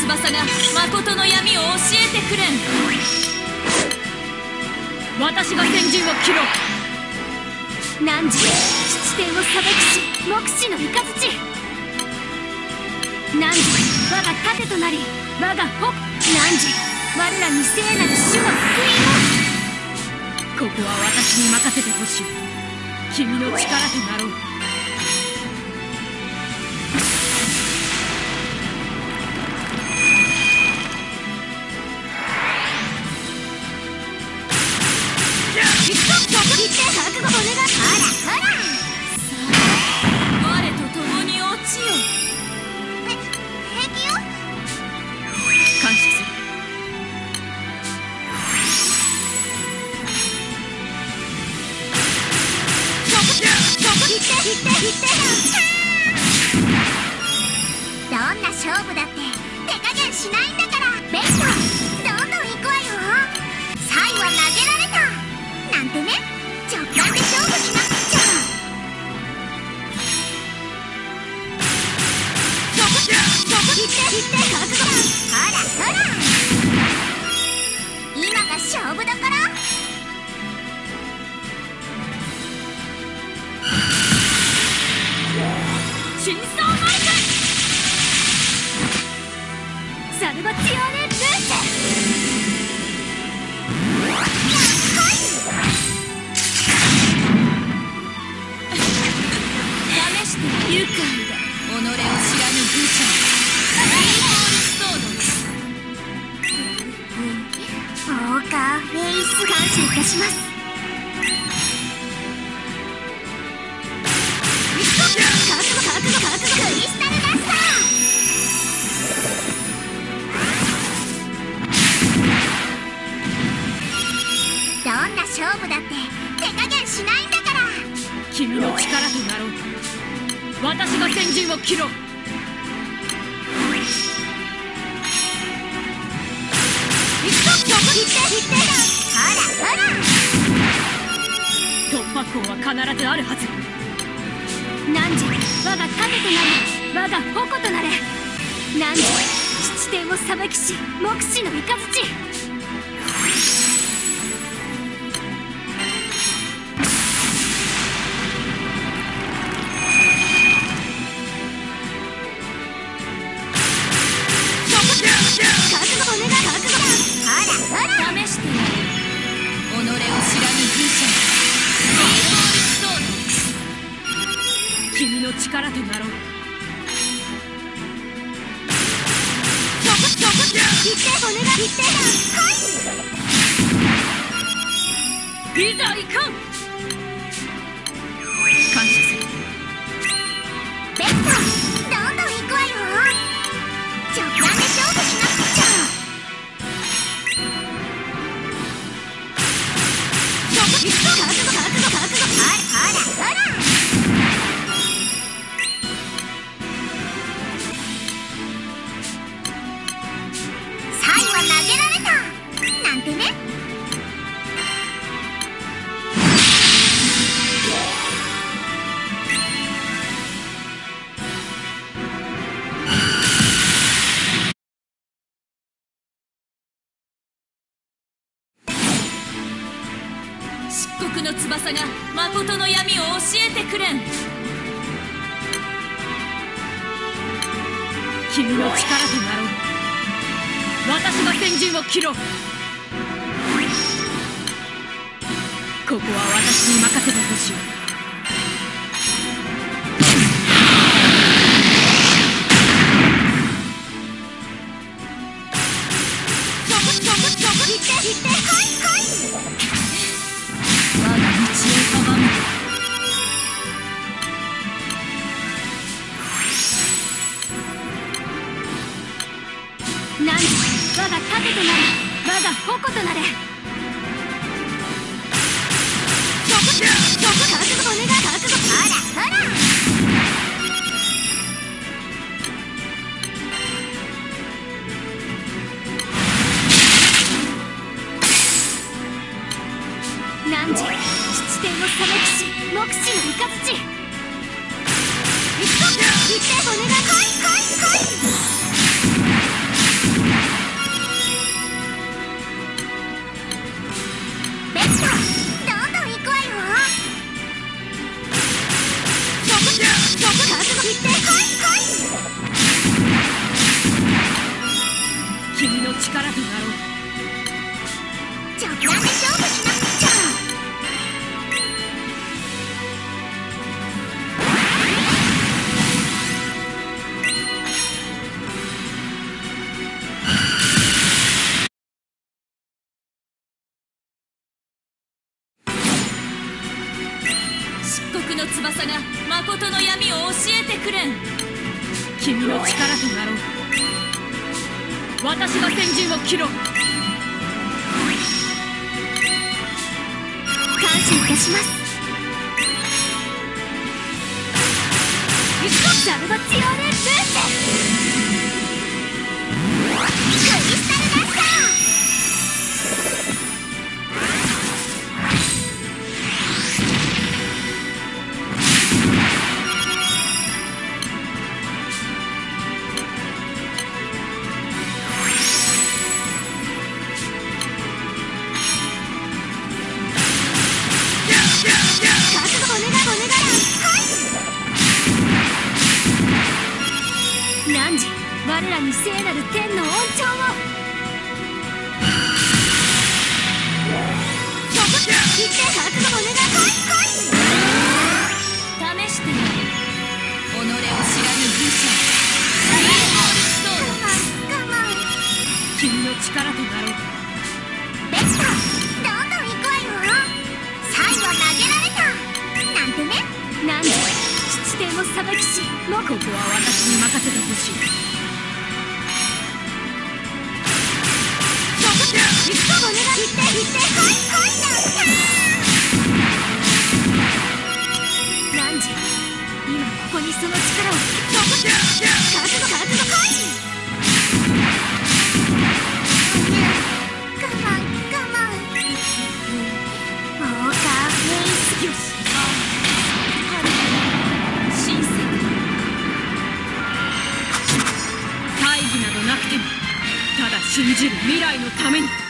翼が誠の闇を教えてくれん。私が先陣を切ろう。汝七天を裁きし目視の雷。汝我が盾となり我が矛。汝我らに聖なる主の福音を。ここは私に任せてほしい。君の力となろう。覚悟お願い。ほらほら。さあ我と共に落ちよ。平気よ。感謝する。どんな勝負だって手加減しないんだから。ベストどんどん行くわよ。サイは投げられたなんてね。直感で勝負しなくちゃ。覚悟。ほらほら。今が勝負だから。真相マイクサルバチオーネ・ルーツ。愉快だ。己を知らぬ愚者。ポーカーフェイス。感謝いたします。覚悟クリスタルダスター。どんな勝負だって手加減しないんだから。君の力となろう。私が先陣を切ろう。ほら突破口は必ずあるはず。汝我が盾となり我が矛となれ。汝七天を裁きし目視の雷。君の力となろう。いざ行こう。感謝する。ベストどんどん行くわよ。直感で勝負しなくちゃ。ほらサイは投げられたなんてね。漆黒の翼が誠の闇を教えてくれん。君の力となろう。私が先陣を切ろう。ここは私に任せてほしい。汝我が盾となり我が矛となれ。覚悟お願い。ほら汝七天を裁きし目視の雷。行ってお願い。来い力となろう。 直感で勝負しなくちゃ。 漆黒の翼が誠の闇を教えてくれん。君の力となろう。私が先陣を切ろう。 感謝いたします。 ザルバチオーレ・ブースクリスタルダスター。 汝、我らに聖なる天の恩寵を。 言って覚悟お願い。 試してみる。己を知らぬ愚者。君の力となろう。 ベスト、どんどん行くわよ。最後投げられたなんてね。 なんで七天を裁きし、ここは私に任せてほしい。 お願い。言ってなん汝、今ここにその力を。 覚悟よし。親切。大義などなくても、ただ信じる未来のために。